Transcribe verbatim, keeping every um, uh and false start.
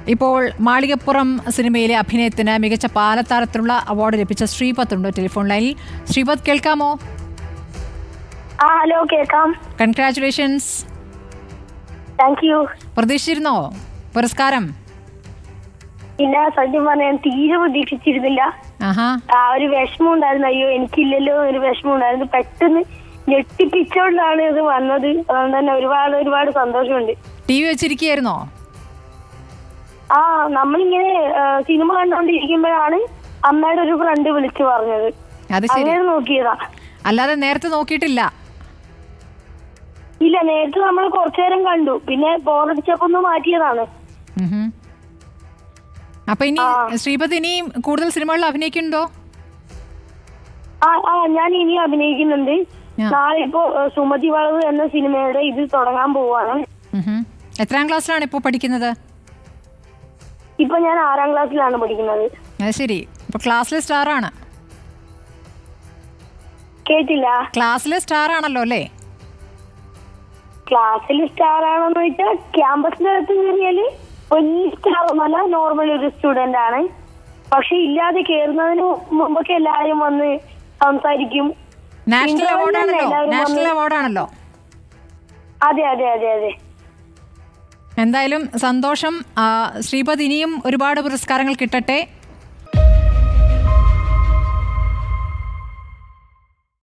ഇപ്പോൾ മാളികപ്പുറം സിനിമയിലെ അഭിനയത്തിന് മികച്ച ബാലതാരത്തിനുള്ള അവാർഡ് ലഭിച്ച ശ്രീപത് ഉണ്ട് ടെലിഫോൺ ലൈനിൽ. ശ്രീപത്, കേൾക്കാമോ? ഹലോ, കേൾക്കാം. കൺഗ്രാറ്റുലേഷൻസ്. Thank you. പ്രതീക്ഷിച്ചിരുന്നോ പുരസ്കാരം? ഇല്ല, സത്യം പറഞ്ഞാൽ തീരെ പ്രതീക്ഷിച്ചിരുന്നില്ല. ആ ഒരു വിഷമം ഉണ്ടായിരുന്നു. അയ്യോ എനിക്കില്ലല്ലോ ഒരു വിഷമം ഉണ്ടായിരുന്നു. പെട്ടെന്ന് ഞെട്ടിപ്പിച്ചോണ്ടാണ് ഇത് വന്നത്. അതുകൊണ്ട് തന്നെ ഒരുപാട് ഒരുപാട് സന്തോഷമുണ്ട്. ടി വി വെച്ചിരിക്കുകയായിരുന്നോ? ആ, നമ്മളിങ്ങനെ സിനിമ കണ്ടോണ്ടിരിക്കുമ്പോഴാണ് അമ്മയുടെ ഒരു ഫ്രണ്ട് വിളിച്ചു പറഞ്ഞത്. അങ്ങനെ നോക്കിയതാ, അല്ലാതെ നേരത്തെ നോക്കിയിട്ടില്ല? ഇല്ല, നേരത്തെ നമ്മൾ കുറച്ചു നേരം കണ്ടു, പിന്നെ ബോറടിച്ചപ്പോ ഒന്ന് മാറ്റിയതാണ്. അപ്പൊ ഇനി ശ്രീപത് ഇനിയും കൂടുതൽ സിനിമകളിൽ അഭിനയിക്കുന്നുണ്ടോ? ആ ആ ഞാൻ ഇനി അഭിനയിക്കുന്നുണ്ട്. നാളെ ഇപ്പോ സുമതി വളവ് എന്ന സിനിമയുടെ ഇത് തുടങ്ങാൻ പോവാണ്. എത്രാം ക്ലാസ്സിലാണ് ഇപ്പോ പഠിക്കുന്നത്? ഇപ്പൊ ഞാൻ ആറാം ക്ലാസ്സിലാണ് പഠിക്കുന്നത്. അത് ശരി. ഇപ്പൊ ക്ലാസ്സിലെ സ്റ്റാർ ആണ്? കേട്ടില്ല. ക്ലാസ്സിലെ സ്റ്റാർ ആണല്ലോ അല്ലേ? ക്ലാസ്സിൽ സ്റ്റാർ ആണെന്ന് വെച്ചാൽ ക്യാമ്പസിനകത്ത് കയറിയാല് വലിയ സ്റ്റാർ ഒന്നല്ല, നോർമൽ ഒരു സ്റ്റുഡന്റ് ആണ്. പക്ഷെ ഇല്ലാതെ കയറുന്നതിന് മുമ്പൊക്കെ എല്ലാവരും വന്ന് സംസാരിക്കും. നാഷണൽ അവാർഡാണല്ലോ. നാഷണൽ അവാർഡാണല്ലോ. അതെ അതെ അതെ അതെ. എന്തായാലും സന്തോഷം ശ്രീപത്. ഇനിയും ഒരുപാട് പുരസ്കാരങ്ങൾ കിട്ടട്ടെ.